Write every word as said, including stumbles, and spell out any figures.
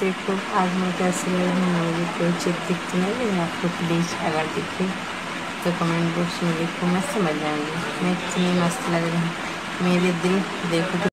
देखो आज मैं कैसे आई हूँ, मुझे कोई चीज़ दिखती नहीं, लेकिन आपको प्लीज़ अगर दिखे तो कमेंट बॉक्स में लिखो, मैं समझ जाऊँगी मैं कितनी मस्त लग रही हूँ। मेरे दिल देखो